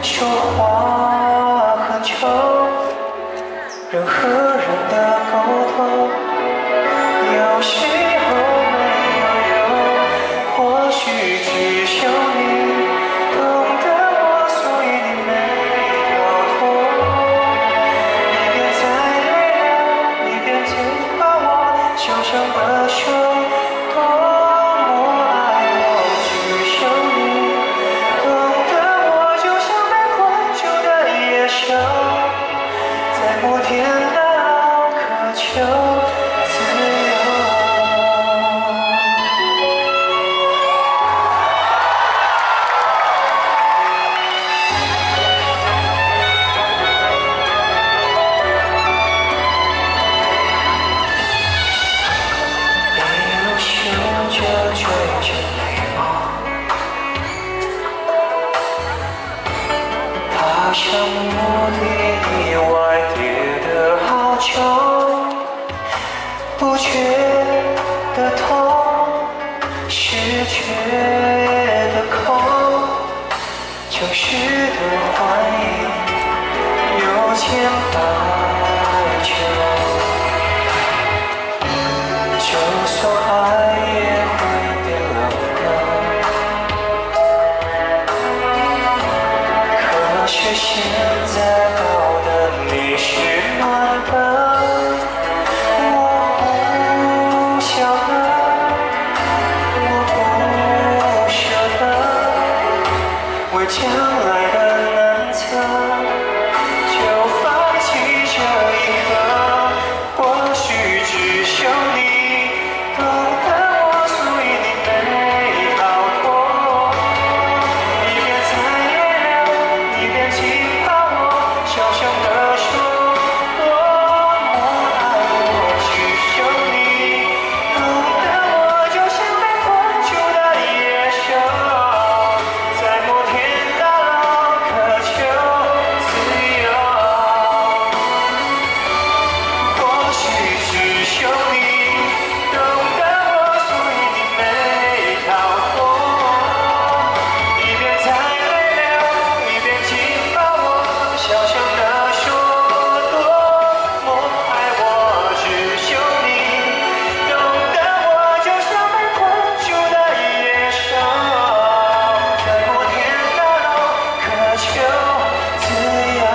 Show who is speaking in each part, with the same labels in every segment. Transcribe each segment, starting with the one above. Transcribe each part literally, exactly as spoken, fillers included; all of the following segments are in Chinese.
Speaker 1: 说话很久，人和人的沟通，有时候没有用，或许只有你懂得我，所以你没逃脱。你别再累了，你别紧把我小小的手，多么爱我，只有你懂得我，就像被困住的野兽，在摩天大楼渴求自由。一路嗅着追着你我，爬上墓地以外跌得好久，不觉得痛，失觉的空，城市的幻影有千百种，就算爱也会变冷的，可是现在抱的你是暖的，我不晓得，我不舍得，为将来的难测，就放弃这一刻。或许只有你懂得我，所以你没逃脱。你别再累了，你别紧把我小小的手，多么爱我，只有你懂得我，就像被困住的野兽，在摩天大楼渴求自由。或许只有你懂得我，所以你没逃脱。你别再累了，你别紧把我小小的手，多么爱我，只有你懂得我，就像被困住的野兽，在摩天大楼渴求自由，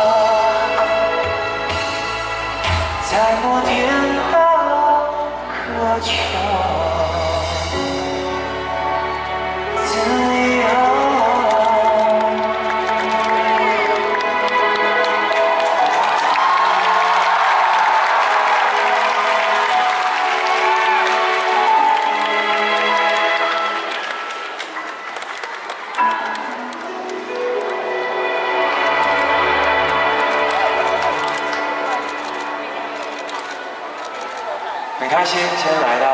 Speaker 1: 在摩天大楼渴求自由。很开心今天来到